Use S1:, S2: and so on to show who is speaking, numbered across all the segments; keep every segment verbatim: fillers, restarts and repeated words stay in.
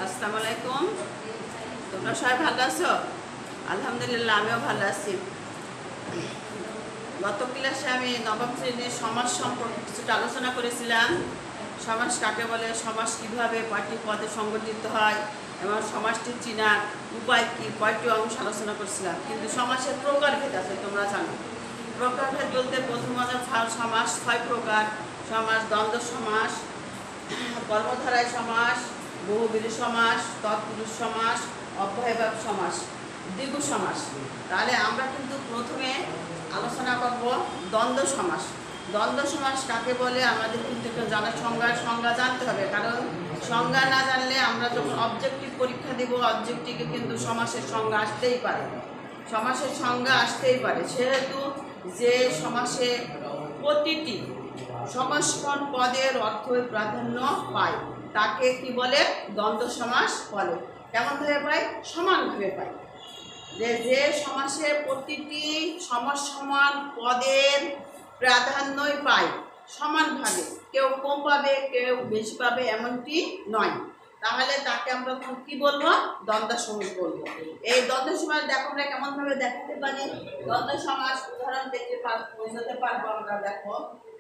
S1: আসসালামু আলাইকুম। তোমরা সবাই ভালো আছো? আলহামদুলিল্লাহ, আমিও ভালো আছি। গত ক্লাসে আমি নবম শ্রেণীর সমাজ সম্পর্কে কিছুটা আলোচনা করেছিলাম। সমাজ কাকে বলে, সমাজ কীভাবে কয়টি পদে সংগঠিত হয় এবং সমাজটির চিনার উপায় কী, কয়টি অংশ আলোচনা করছিলাম। কিন্তু সমাজের প্রকারভেদ আছে, তোমরা জানো। প্রকারভেদ বলতে প্রথম আমাদের সমাজ ছয় প্রকার: সমাজ, দ্বন্দ্ব সমাস, কর্মধারায় সমাস, বহুব্রীহি সমাস, তৎপুরুষ সমাস, অব্যয়ভাব সমাস, দ্বিগু সমাস। তাহলে আমরা কিন্তু প্রথমে আলোচনা করব দ্বন্দ্ব সমাস। দ্বন্দ্ব সমাস কাকে বলে আমাদের কিন্তু একটু জানা, সংজ্ঞার সংজ্ঞা জানতে হবে। কারণ সংজ্ঞা না জানলে আমরা যখন অবজেক্টিভ পরীক্ষা দেব, অবজেক্টিভে কিন্তু সমাসের সংজ্ঞা আসতেই পারে, সমাসের সংজ্ঞা আসতেই পারে। সেহেতু যে সমাসে প্রতিটি সমাসকরণ পদের অর্থ প্রাধান্য পায় তাকে কি বলে? দ্বন্দ্ব সমাস বলে। কেমনভাবে পাই? সমানভাবে পাই। যে যে সমাসে প্রতিটি সমসমান পদের প্রাধান্যই পায় সমানভাবে, কেউ কম পাবে কেউ বেশি পাবে এমনটি নয়, তাহলে তাকে আমরা কি বলবো? দ্বন্দ্ব সমাস বলবো। এই দ্বন্দ্ব সমাস দেখো আমরা কেমনভাবে দেখাতে পারি। দ্বন্দ্ব সমাস উদাহরণ দেখতে পারবো, বোঝাতে পারবো আমরা। দেখো,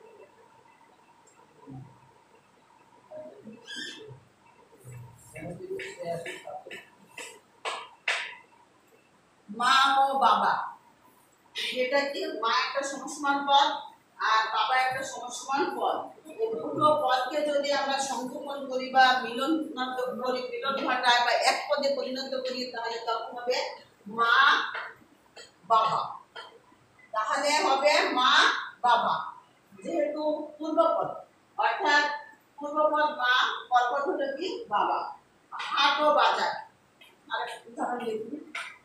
S1: মা ও বাবা, এটা কি? মা একটা সমসমান পদ আর বাবা একটা সমসমান পদ। এই দুটো পদকে যদি আমরা সংক্ষেপণ করি বা মিলন করি, মিলন ঘটায় বা এক পদে পরিণত করি, তাহলে তখন হবে মা বাবা। তাহলে হবে মা বাবা, যেহেতু পূর্বপদ, অর্থাৎ পূর্বপদ মা, পরপদ হলো কি? বাবা। হাট ও বাজার, আরেকটা উদাহরণ লিখুন।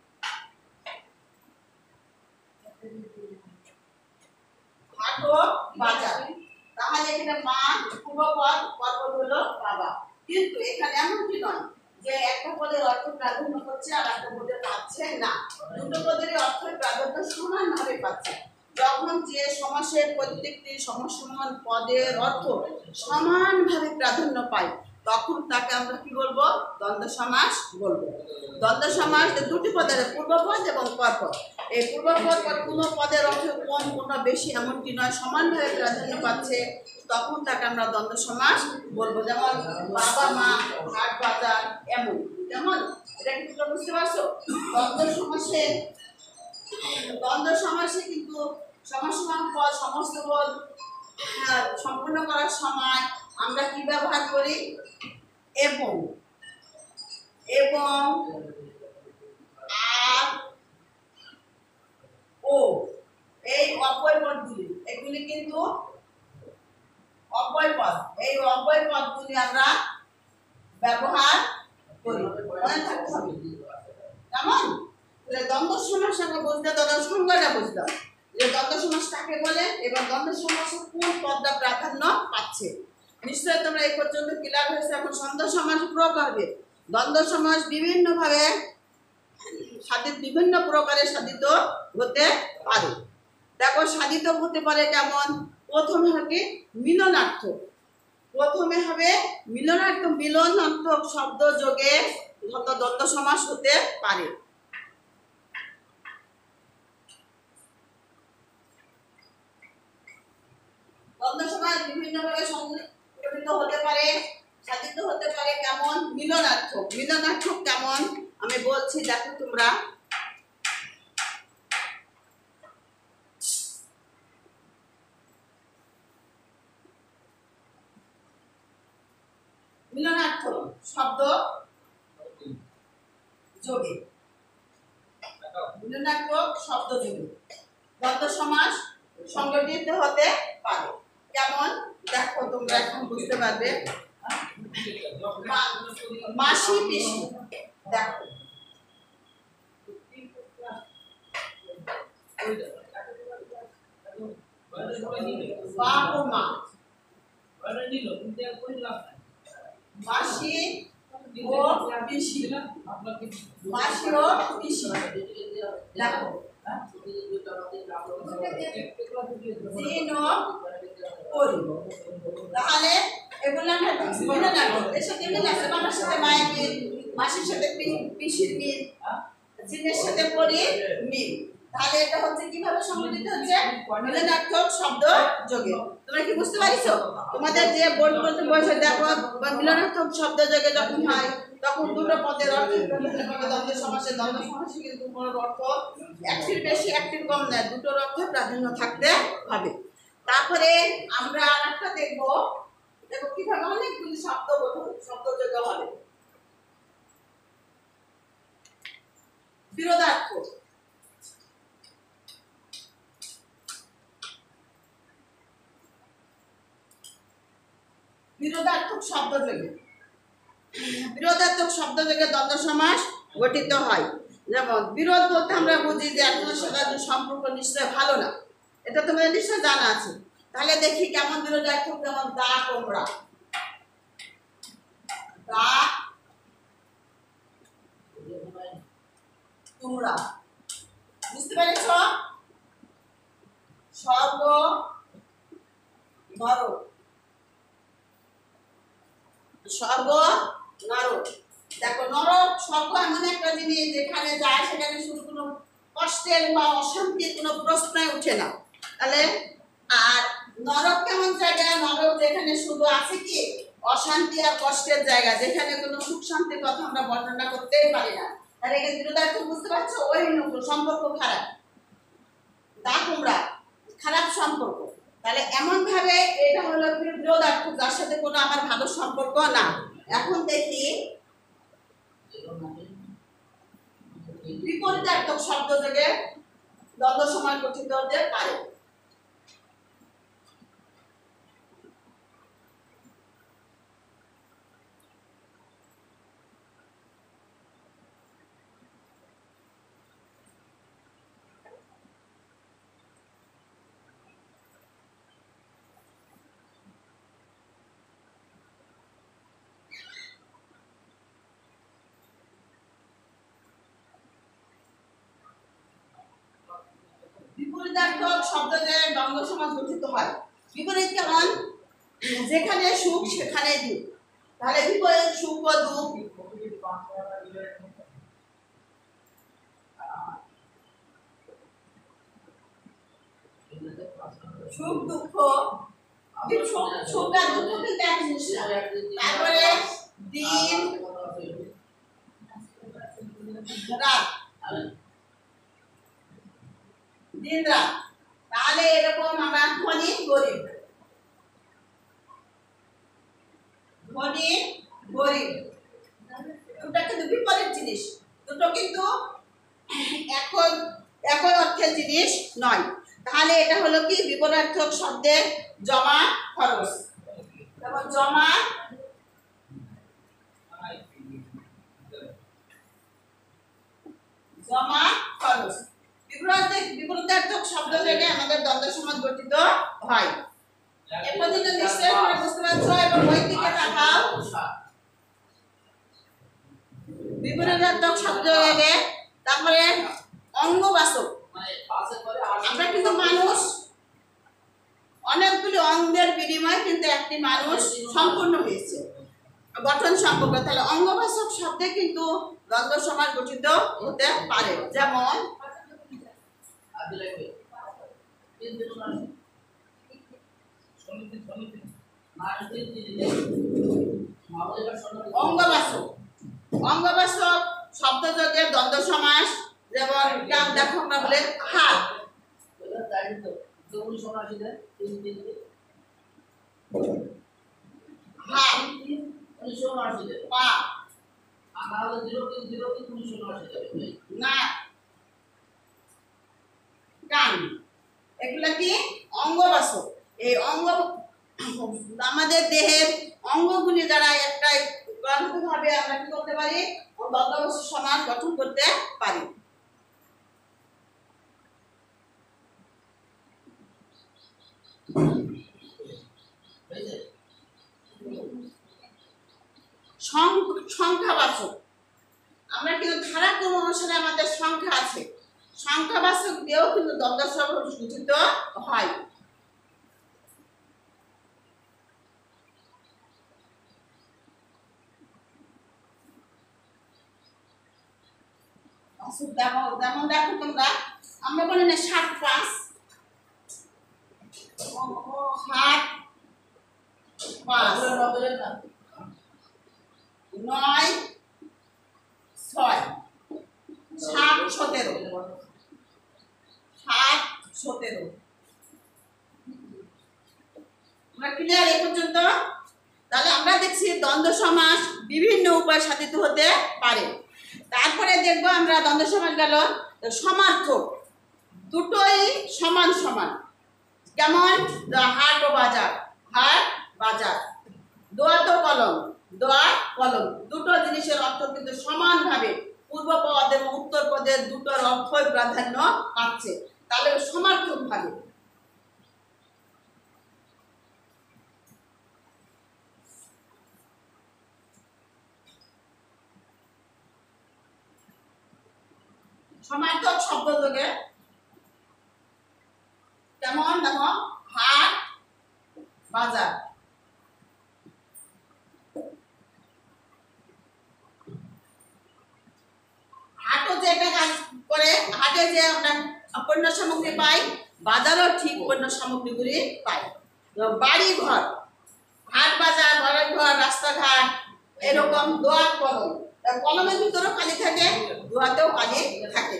S1: হাট ও বাজার, তাহলে এখানে মা পূর্বপদ, পরপদ হলো বাবা। কিন্তু এখানে এমনটি নয় যে একটা পদের অর্থ প্রাধান্য পাচ্ছে আর একটা পদের পাচ্ছে না, দুটো পদের অর্থ প্রাধান্য সমানভাবে পাচ্ছে। যখন যে সমাসের প্রত্যেকটি সমসমান পদের অর্থ সমানভাবে প্রাধান্য পায় তখন তাকে আমরা কি বলবো? দ্বন্দ্ব সমাস বলবো। দ্বন্দ্ব সমাস দুটি পদের, পূর্বপদ এবং পরপদ। এই পূর্বপদ বা কোনো পদের অর্থ কম কোনো বেশি এমনটি নয়, সমানভাবে প্রাধান্য পাচ্ছে, তখন তাকে আমরা দ্বন্দ্ব সমাস বলবো। যেমন বাবা মা, হাট বাজার, এমন। যেমন এটা কি তোমরা বুঝতে পারছো? দ্বন্দ্ব সমাসে দ্বন্দ্ব সমাসে কিন্তু সমসমান পদ, সমস্ত পদ সম্পূর্ণ করার সময় আমরা কি ব্যবহার করি? এবং, এবং, আর, ও, এই অব্যয় পদগুলি, এগুলি কিন্তু অব্যয় পদ। এই অব্যয় পদগুলি আমরা ব্যবহার করি, মনে থাকতে হবে। কেমন? দ্বন্দ্ব সমাস আমরা বুঝতে, তখন সংজ্ঞাটা বুঝলাম যে দ্বন্দ্ব সমাস কাকে বলে এবং দ্বন্দ্ব সমাসে কোন পদটা প্রাধান্য পাচ্ছে। নিশ্চয়ই তোমরা এই পর্যন্ত ক্লিয়ার হয়েছে। এখন দ্বন্দ্ব সমাস প্রকারভেদ। দ্বন্দ্ব সমাস বিভিন্নভাবে সাধিত, বিভিন্ন প্রকারে সাধিত হতে পারে। দেখো, সাধিত হতে পারে কেমন? প্রথমে হবে মিলনার্থক। প্রথমে হবে মিলনার্থক, মিলনার্থক শব্দ যোগে দ্বন্দ্ব সমাস হতে পারে। দ্বন্দ্ব সমাস বিভিন্নভাবে সংগঠিত হতে পারে, সাধিত হতে পারে। কেমন? মিলনার্থক। মিলনার্থক কেমন আমি বলছি, দেখো তোমরা। মিলনার্থক শব্দ যোগে, মিলনার্থক শব্দ যোগে দ্বন্দ্ব সমাস সংগঠিত হতে পারে। কেমন? দেখো তোমরা এখন বুঝতে পারবে। মাসি পিসি, দেখো বাপ ও মা, মাসি ও পিসি, মাসি ও পিসি, দেখো জিন ও পরি। তাহলে এগুলো আমরা দেখছি মিল না এর সাথে মিল আছে বাবার সাথে মায়ের মিল মাসির সাথে পিসির মিল জিনের সাথে পরি মিল তাহলে এটা হচ্ছে কিভাবে সংগঠিত হচ্ছে মিলনার্থক শব্দ যোগে তোমরা কি বুঝতে পারছো তোমাদের যে বোর্ড বলতে বয়সে দেখো মিলনার্থক শব্দ যোগে যখন হয় তখন দুটো পদের অর্থ দ্বন্দ্ব সমাসে দ্বন্দ্ব সমাসে কিন্তু কোনো অর্থ একটির বেশি একটির কম নয় দুটোর অর্থে প্রাধান্য থাকতে হবে তারপরে আমরা আরেকটা দেখব দেখো কিভাবে অনেকগুলি শব্দ শব্দ যোগ হবে বিরোধার্থ বিরোধার্থক শব্দ যোগে বিরোধার্থক শব্দ যোগে দ্বন্দ্ব সমাস গঠিত হয় যেমন বিরোধ বলতে আমরা বুঝি যে একজনের সাথে সম্পর্ক নিশ্চয় ভালো না এটা তোমাদের নিশ্চয় জানা আছে তাহলে দেখি কেমন বিরোধার্থক যেমন দা তোমরা দা তোমরা বুঝতে পেরেছ সর্ব নর স্বর্গ নরক দেখো নরক স্বর্গ এমন একটা জিনিস যেখানে যায় সেখানে শুধু কোনো কষ্টের বা অশান্তির কোনো প্রশ্নই উঠে না তাহলে আর নরক কেমন জায়গা নরক যেখানে শুধু আছে কি অশান্তি আর কষ্টের জায়গা যেখানে কোনো সুখ শান্তির কথা আমরা বর্ণনা করতেই পারি না তাহলে এখানে বিরোধার্থ বুঝতে পারছো ওই সম্পর্ক খারাপ দা তোমরা খারাপ সম্পর্ক তাহলে এমন ভাবে এটা হলো বিরোধার্থ যার সাথে কোনো আমার ভালো সম্পর্ক না এখন দেখি বিপরীতার্থক শব্দ যোগে দ্বন্দ্ব সমাস গঠিত হতে পারে বিপরীতার্থক শব্দ যোগে দ্বন্দ্ব সমাস গঠিত হয় বিপরীত কেমন যেখানে সুখ সেখানে দুঃখ তাহলে বিপরীত সুখ ও দুঃখ সুখ দুঃখ সুখ আর দুঃখ কিন্তু এক জিনিস না তারপরে দিন রাত দিন রাত তাহলে এরকম আমরা ধনী গরিব ধনী গরিব দুটো কিন্তু বিপরীত জিনিস দুটো কিন্তু এখন একই অর্থের জিনিস নয় তাহলে এটা হলো কি বিপরীতার্থক শব্দের জমা খরচ যেমন জমা জমা খরচ বিপরীতার্থক শব্দ থেকে আমাদের দ্বন্দ্ব সমাস গঠিত হয় এ পর্যন্ত নিশ্চয়ই তোমরা বুঝতে পারছো এবং বই দিকে তাকাও বিপরীতার্থক শব্দ থেকে তারপরে অঙ্গবাচক আমরা কিন্তু মানুষ অনেকগুলি অঙ্গের বিনিময়ে কিন্তু একটি মানুষ সম্পূর্ণ হয়েছে গঠন সম্পর্ক তাহলে অঙ্গবাচক শব্দে কিন্তু দ্বন্দ্ব সমাস গঠিত হতে পারে যেমন অঙ্গবাচক অঙ্গবাচক শব্দ যোগে দ্বন্দ্ব সমাস যেমন দেখো আমরা বলে হাত হাত পা না কান এগুলা কি অঙ্গবাচক এই অঙ্গ আমাদের দেহের অঙ্গগুলি দ্বারা একটা ভাবে আমরা কি করতে পারি দ্বন্দ্ববাচক সমাস গঠন করতে পারি সংখ্যাবাচক আমরা কিন্তু ধারাক্রম অনুসারে আমাদের সংখ্যা আছে সংখ্যাবাচক দিয়েও কিন্তু দ্বন্দ্ব সমাস গঠিত হয় যেমন যেমন দেখো তোমরা আমরা বলি না সাত পাঁচ সাত পাঁচ নয় ছয় সাত সতেরো সাত সতেরো আমরা ক্লিয়ার এই পর্যন্ত। তাহলে আমরা দেখছি দ্বন্দ্ব সমাস বিভিন্ন উপায়ে সাধিত হতে পারে। তারপরে দেখবো আমরা দ্বন্দ্ব সমাস গেল সমার্থক, দুটোই সমান সমান। কেমন? হাট ও বাজার, হাট বাজার। দোয়াত ও কলম, দোয়াত কলম, দুটো জিনিসের অর্থ কিন্তু সমানভাবে পূর্ব পদ এবং উত্তর পদের দুটোর অর্থই প্রাধান্য পাচ্ছে। তাহলে সমার্থক ভাবে সমার্থক শব্দ যোগে কেমন? দেখো হাট বাজার। হাটও যে একটা কাজ করে, হাটে যে আমরা পণ্য সামগ্রী পাই, বাজারও ঠিক পণ্য সামগ্রীগুলি পাই। বাড়ি ঘর, হাট বাজার, বাড়ি ঘর, রাস্তাঘাট, এরকম দোয়াত কলম। কলমের ভিতরেও কালি থাকে, দোয়াতেও কালি থাকে।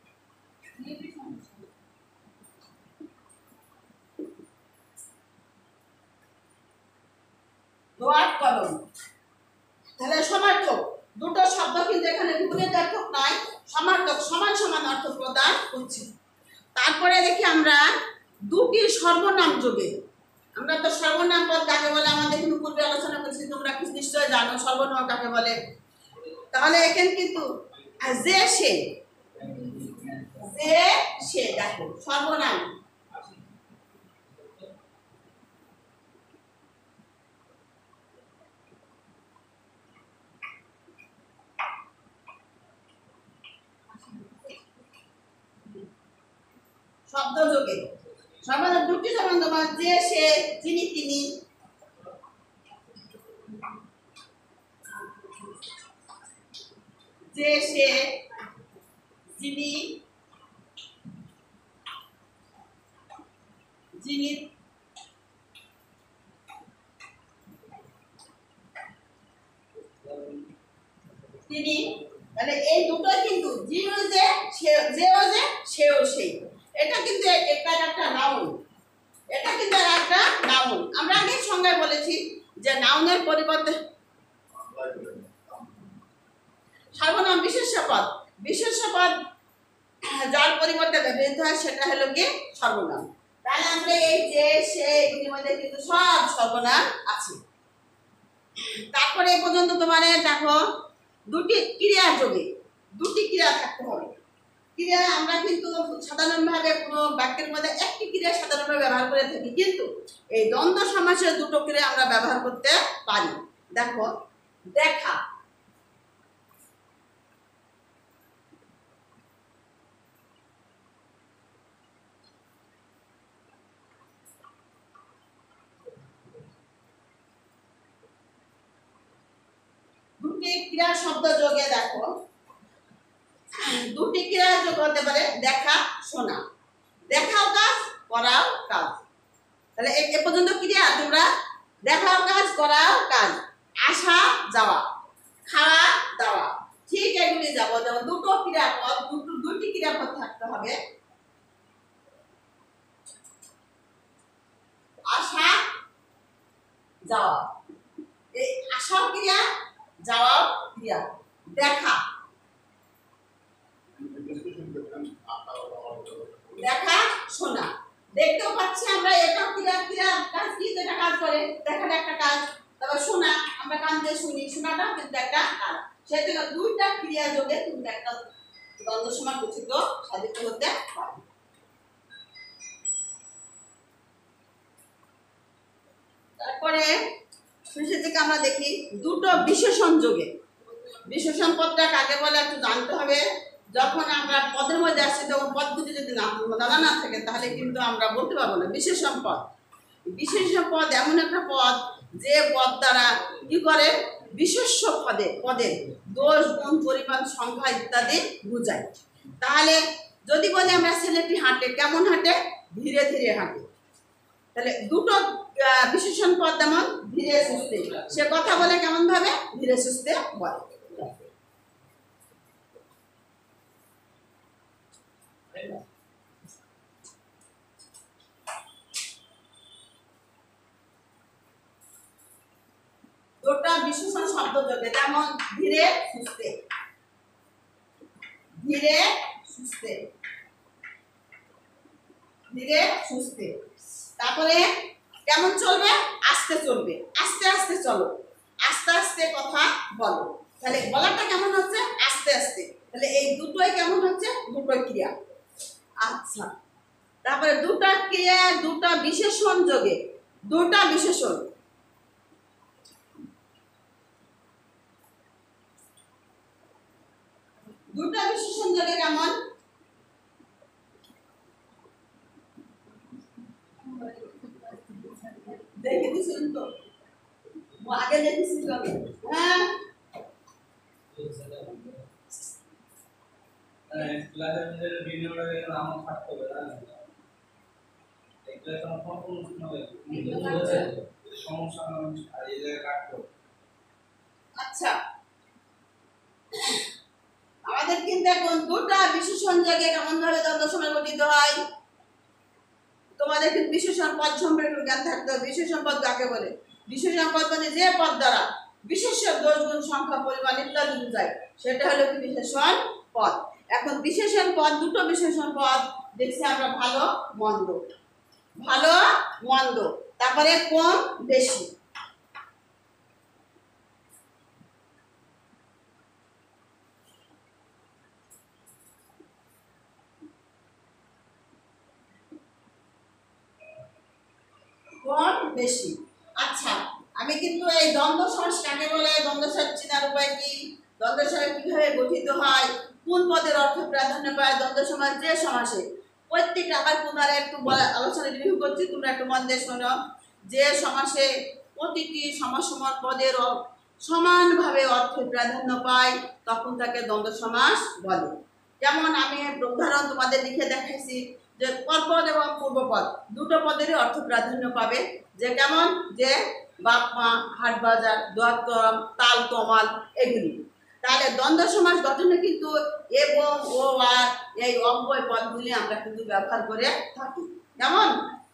S1: দোয়াত কলম। তাহলে সমার্থক দুটো শব্দ কিন্তু এখানে বিপরীতার্থক নয়, সমার্থক সমান সমান অর্থ প্রদান করছে। তারপরে দেখি আমরা দুটি সর্বনাম যোগে। আমরা তো সর্বনাম পদ কাকে বলে আমাদের কিন্তু পূর্বে আলোচনা করেছি, তোমরা নিশ্চয় জানো সর্বনাম কাকে বলে। তাহলে এখানে কিন্তু যে সে, যে সে দেখো সর্বনাম। শব্দ যোগে সর্বনাম দুটি সমান তোমার যে সে, যিনি তিনি। যে সে, যিনি, যিনি তিনি। তাহলে এই দুটোই কিন্তু যিনি যে, যেও যে, সেও সেই। এটা কিন্তু একটা একটা নাউন, এটা কিন্তু একটা নাউন। আমরা আগে সংজ্ঞায় বলেছি যে নাউনের পরিবর্তে সর্বনাম বিশেষ্য পদ, বিশেষ্য পদ যার পরিবর্তে ব্যবহৃত হয় সেটা হলো কি সর্বনাম। তাহলে আমরা এই যে সে এগুলির মধ্যে কিন্তু সব সর্বনাম আছে। তারপরে এই পর্যন্ত তোমার দেখো দুটি ক্রিয়া যোগে, দুটি ক্রিয়া থাকতে হবে। ক্রিয়া আমরা কিন্তু সাধারণভাবে কোনো বাক্যের মধ্যে একটি ক্রিয়া সাধারণভাবে ব্যবহার করে থাকি, কিন্তু এই দ্বন্দ্ব সমাসের দুটো ক্রিয়া আমরা ব্যবহার করতে পারি। দেখো দেখা, দুটি ক্রিয়া শব্দ যোগে দেখো দুটি ক্রিয়া যোগ হতে পারে দেখা শোনা। দেখাও কাজ, করাও কাজ। তাহলে এ পর্যন্ত ক্রিয়া তোমরা দেখাও কাজ, করাও কাজ, আসা যাওয়া, খাওয়া দাওয়া, ঠিক এগুলি যাবো। যেমন দুটো ক্রিয়াপদ, দুটো দুটি ক্রিয়াপদ থাকতে হবে। আসা যাওয়া, এই আসাও ক্রিয়া, যাওয়াও ক্রিয়া। দেখা, দেখা শোনা, দেখতেও পাচ্ছি আমরা, এটা ক্রিয়া, ক্রিয়া কাজ কি এটা কাজ করে, দেখাটা একটা কাজ। তারপর শোনা, আমরা কান দিয়ে শুনি, শোনাটাও কিন্তু একটা কাজ। সেই জন্য দুইটা ক্রিয়া যোগে কিন্তু একটা দ্বন্দ্ব সমান গঠিত সাধিত হতে পারে। তারপরে শেষের দিকে আমরা দেখি দুটো বিশেষণ যোগে। বিশেষণ পদটা কাকে বলে একটু জানতে হবে। যখন আমরা পদের মধ্যে আসছি তখন পদ দুটি যদি না জানা না থাকে তাহলে কিন্তু আমরা বলতে পারবো না বিশেষণ পদ। বিশেষণ পদ এমন একটা পদ যে পদ দ্বারা কি করে বিশেষ্য পদে পদে দোষ গুণ পরিমাণ সংখ্যা ইত্যাদি বুঝায়। তাহলে যদি বলি আমরা ছেলেটি হাঁটে, কেমন হাঁটে? ধীরে ধীরে হাঁটে। তাহলে দুটো বিশেষণ পদ যেমন ধীরে সুস্থে, সে কথা বলে কেমন ভাবে? ধীরে সুস্থে বলে। দুটো বিশেষণ শব্দ যোগে যেমন ধীরে সুস্থে, ধীরে সুস্থে, ধীরে সুস্থে। তারপরে কেমন চলবে? আস্তে চলবে, আস্তে আস্তে চলো, আস্তে আস্তে কথা বলো। তাহলে বলাটা কেমন হচ্ছে? আস্তে আস্তে। তাহলে এই দুটোই কেমন হচ্ছে? দুটোই ক্রিয়া। আচ্ছা, তারপরে দুটা ক্রিয়া দুটা বিশেষণ যোগে, দুটা বিশেষণ দুটা বিশেষণ যোগে কেমন? দেখে দিছেন তো? আগে দেখেছিল। হ্যাঁ,
S2: ক্লাসের মধ্যে ভিডিওটা দেখে নাম থাকতে হবে না, এগুলো তো কোন কোন হবে সমস্যা না, আর এই জায়গায় কাটতো।
S1: আচ্ছা, আমাদের কিন্তু এখন দুটা বিশেষণ যোগে কেমন ভাবে দ্বন্দ্ব সময় গঠিত হয়। তোমাদের কিন্তু বিশেষণ পদ সম্পর্কে জ্ঞান থাকতে হবে। বিশেষণ পদ কাকে বলে? বিশেষণ পদ মানে যে পদ দ্বারা বিশেষ্য দোষ গুণ সংখ্যা পরিমাণ ইত্যাদি বোঝায়, সেটা হলো কি বিশেষণ পদ। এখন বিশেষণ পদ, দুটো বিশেষণ পদ দেখছি আমরা, ভালো মন্দ, ভালো মন্দ, তারপরে কম বেশি। কম বেশি। আচ্ছা, আমি কিন্তু এই দ্বন্দ্ব সমাস কাকে বলে, দ্বন্দ্ব সমাস চেনার উপায় কি, দ্বন্দ্ব সমাস কিভাবে গঠিত হয়, কোন পদের অর্থ প্রাধান্য পায় দ্বন্দ্ব সমাস যে সমাসে, প্রত্যেকটা আবার পুনরায় একটু আলোচনা রিভিউ করছি, তোমরা একটু মন দিয়ে শোনো। যে সমাসে প্রতিটি সমাসসমান পদের সমানভাবে অর্থ প্রাধান্য পায় তখন তাকে দ্বন্দ্ব সমাস বলে। যেমন আমি উদাহরণ তোমাদের লিখে দেখাইছি যে পরপদ এবং পূর্বপদ দুটো পদেরই অর্থ প্রাধান্য পাবে। যে কেমন? যে বাপ মা, হাট বাজার, দোয়াতম, তাল তমাল, এগুলি। তাহলে দ্বন্দ্ব সমাস গঠনে কিন্তু এবং ও আর এই অব্যয় পদগুলি আমরা কিন্তু ব্যবহার করে থাকি। যেমন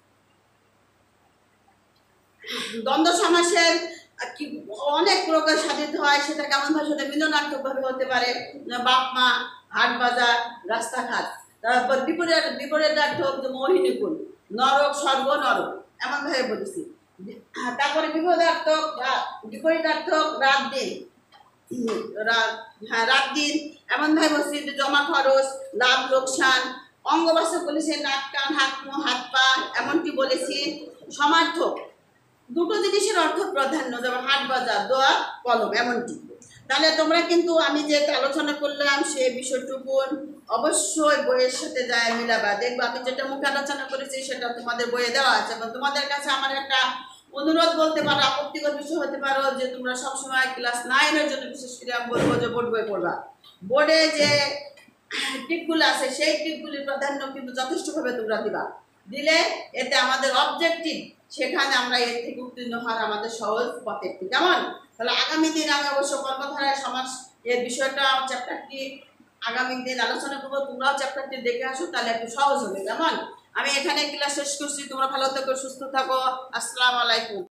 S1: দ্বন্দ্ব সমাসের কি অনেক প্রকার সাধিত হয়, সেটা কেমন ভাবে? সেটা মিলনার্থক ভাবে হতে পারে। বাপ মা, হাট বাজার, রাস্তাঘাট। তারপর বিপরীত বিপরীতার্থক যে মোহিনীকুল, নরক, স্বর্গ, নরক, এমন ভাবে বলেছি। তারপরে বিপরীতার্থক বিপরীতার্থক রাত দিন, হ্যাঁ রাত দিন, এমন ভাবে বলছি যে জমা খরচ, লাভ লোকসান। অঙ্গবাচক বলেছি নাক কান হাত মুখ হাত পা, এমনকি বলেছি সমার্থক, দুটো জিনিসের অর্থ প্রাধান্য, যেমন হাট বাজার, দোয়া কলম, এমনটি। তাহলে তোমরা কিন্তু আমি যে আলোচনা করলাম সে বিষয়টুকু অবশ্যই বইয়ের সাথে যায় মিলাবা। দেখবো আমি যেটা মুখে আলোচনা করেছি সেটা তোমাদের বইয়ে দেওয়া আছে। এবং তোমাদের কাছে আমার একটা অনুরোধ বলতে পারো, আপত্তিকর বিষয় হতে পারো যে তোমরা সবসময় ক্লাস নাইনের জন্য বিশেষ করে আমি বলবো যে বোর্ড বই পড়বা। বোর্ডে যে টিপগুলো আছে সেই টিপগুলির প্রাধান্য কিন্তু যথেষ্টভাবে তোমরা দিবা। দিলে এতে আমাদের অবজেক্টিভ, সেখানে আমরা এর থেকে উত্তীর্ণ হওয়ার আমাদের সহজ পথ একটি। কেমন? তাহলে আগামী দিন আমি অবশ্য কর্মধারায় সমাজ এর বিষয়টা চ্যাপ্টারটি আগামী দিন আলোচনা করবো। তোমরাও চ্যাপ্টারটি দেখে আসো, তাহলে একটু সহজ হবে। কেমন? আমি এখানে ক্লাস শেষ করছি। তোমরা ভালো থাকো, সুস্থ থাকো। আসসালামু আলাইকুম।